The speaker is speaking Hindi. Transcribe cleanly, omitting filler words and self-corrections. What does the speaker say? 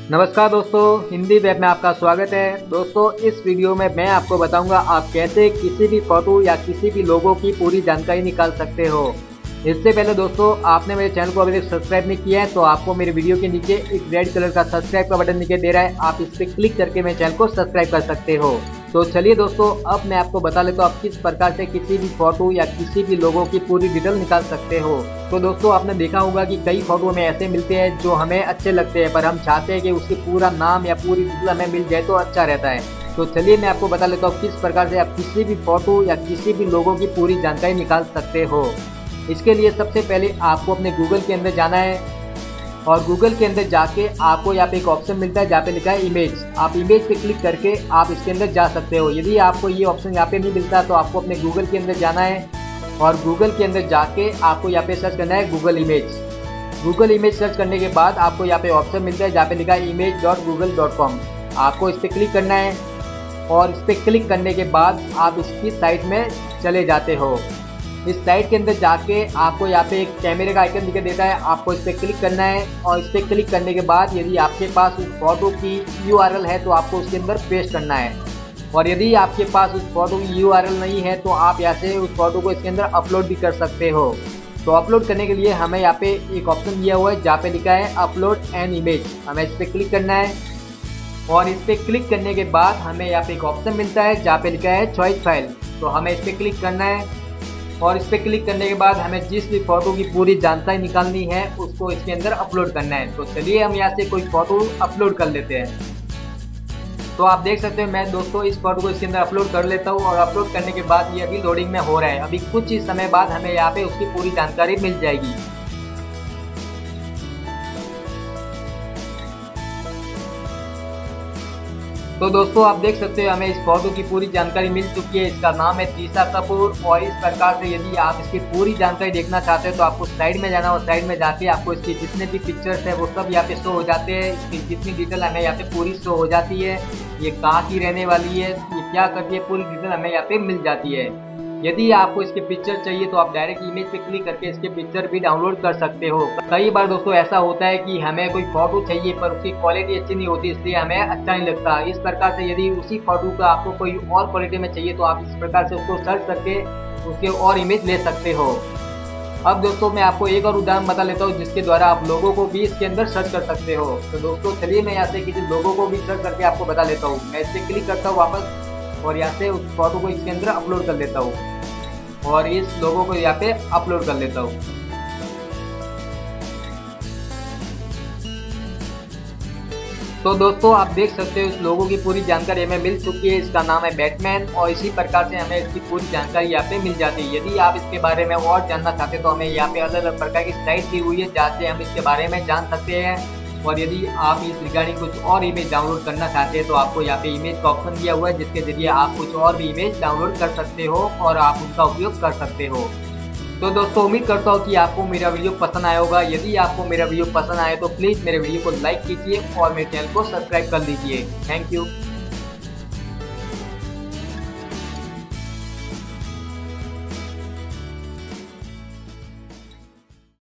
नमस्कार दोस्तों, हिंदी वेब में आपका स्वागत है। दोस्तों, इस वीडियो में मैं आपको बताऊंगा आप कैसे किसी भी फोटो या किसी भी लोगो की पूरी जानकारी निकाल सकते हो। इससे पहले दोस्तों, आपने मेरे चैनल को अभी तक सब्सक्राइब नहीं किया है तो आपको मेरे वीडियो के नीचे एक रेड कलर का सब्सक्राइब का बटन दिखाई दे रहा है, आप इस पर क्लिक करके मेरे चैनल को सब्सक्राइब कर सकते हो। तो चलिए दोस्तों, अब मैं आपको बता लेता हूँ आप किस प्रकार से किसी भी फोटो या किसी भी लोगों की पूरी डिटेल निकाल सकते हो। तो दोस्तों, आपने देखा होगा कि कई फोटो हमें ऐसे मिलते हैं जो हमें अच्छे लगते हैं, पर हम चाहते हैं कि उसकी पूरा नाम या पूरी डिटेल हमें मिल जाए तो अच्छा रहता है। तो चलिए मैं आपको बता लेता हूँ किस प्रकार से आप किसी भी फोटो या किसी भी लोगों की पूरी जानकारी निकाल सकते हो। इसके लिए सबसे पहले आपको अपने गूगल के अंदर जाना है और गूगल के अंदर जाके आपको यहाँ पे एक ऑप्शन मिलता है जहाँ पे लिखा है इमेज। आप इमेज पे क्लिक करके आप इसके अंदर जा सकते हो। यदि आपको ये ऑप्शन यहाँ पे नहीं मिलता तो आपको अपने गूगल के अंदर जाना है और गूगल के अंदर जाके आपको यहाँ पे सर्च करना है Google image. Google image search करने के बाद आपको यहाँ पे ऑप्शन मिलता है जहाँ पे लिखा है image.google.com। आपको इस पर क्लिक करना है और इस पर क्लिक करने के बाद आप इसकी साइट में चले जाते हो। इस साइट के अंदर जाके आपको यहाँ पे एक कैमरे का आइकन दिखाई देता है, आपको इस पर क्लिक करना है और इस पर क्लिक करने के बाद यदि आपके पास उस फोटो की URL है तो आपको उसके अंदर पेस्ट करना है, और यदि आपके पास उस फोटो की URL नहीं है तो आप यहाँ से उस फोटो को इसके अंदर अपलोड भी कर सकते हो। तो अपलोड करने के लिए हमें यहाँ पे एक ऑप्शन दिया हुआ है जहाँ पे लिखा है अपलोड एन इमेज। हमें इस पर क्लिक करना है और इस पर क्लिक करने के बाद हमें यहाँ पे एक ऑप्शन मिलता है जहाँ पे लिखा है चॉइस फाइल। तो हमें इस पर क्लिक करना है और इस पर क्लिक करने के बाद हमें जिस भी फोटो की पूरी जानकारी निकालनी है उसको इसके अंदर अपलोड करना है। तो चलिए हम यहाँ से कोई फोटो अपलोड कर लेते हैं। तो आप देख सकते हैं मैं दोस्तों इस फोटो को इसके अंदर अपलोड कर लेता हूँ और अपलोड करने के बाद ये अभी लोडिंग में हो रहा है। अभी कुछ ही समय बाद हमें यहाँ पे उसकी पूरी जानकारी मिल जाएगी। तो दोस्तों, आप देख सकते हो हमें इस फोटो की पूरी जानकारी मिल चुकी है। इसका नाम है तीसा कपूर और इस प्रकार से यदि आप इसकी पूरी जानकारी देखना चाहते हो तो आपको साइड में जाना और साइड में जाके आपको इसकी जितने भी पिक्चर्स है वो सब यहाँ पे शो हो जाते हैं। इसकी जितनी डिटेल हमें यहाँ पे पूरी शो हो जाती है, ये कहाँ की रहने वाली है, ये क्या करती है, पूरी डिटेल हमें यहाँ पे मिल जाती है। यदि आपको इसके पिक्चर चाहिए तो आप डायरेक्ट इमेज पे क्लिक करके इसके पिक्चर भी डाउनलोड कर सकते हो। कई बार दोस्तों ऐसा होता है कि हमें कोई फोटो चाहिए पर उसकी क्वालिटी अच्छी नहीं होती, इसलिए हमें अच्छा नहीं लगता। इस प्रकार से यदि उसी फोटो का आपको कोई और क्वालिटी में चाहिए तो आप इस प्रकार से उसको सर्च करके उसके और इमेज ले सकते हो। अब दोस्तों मैं आपको एक और उदाहरण बता लेता हूँ जिसके द्वारा आप लोगों को भी इसके अंदर सर्च कर सकते हो। तो दोस्तों चलिए मैं यहाँ से किसी लोगों को भी सर्च करके आपको बता लेता हूँ। मैं इस पर क्लिक करता हूँ वापस और यहाँ से उस फोटो को इसके अंदर अपलोड कर लेता हूँ और इस लोगो को यहाँ पे अपलोड कर लेता हूँ। तो दोस्तों आप देख सकते हो इस लोगो की पूरी जानकारी हमें मिल चुकी है। इसका नाम है बैटमैन और इसी प्रकार से हमें इसकी पूरी जानकारी यहाँ पे मिल जाती है। यदि आप इसके बारे में और जानना चाहते हैं तो हमें यहाँ पे अलग अलग प्रकार की साइट दी हुई है जहाँ से हम इसके बारे में जान सकते हैं। और यदि आप इस रिगार्डिंग कुछ और इमेज डाउनलोड करना चाहते हैं तो आपको यहाँ पे इमेज का ऑप्शन दिया हुआ है जिसके जरिए आप कुछ और भी इमेज डाउनलोड कर सकते हो और आप उनका उपयोग कर सकते हो। तो दोस्तों उम्मीद करता हूँ कि आपको मेरा वीडियो पसंद आया होगा। यदि आपको मेरा वीडियो पसंद आए तो प्लीज़ मेरे वीडियो को लाइक कीजिए और मेरे चैनल को सब्सक्राइब कर लीजिए। Thank you.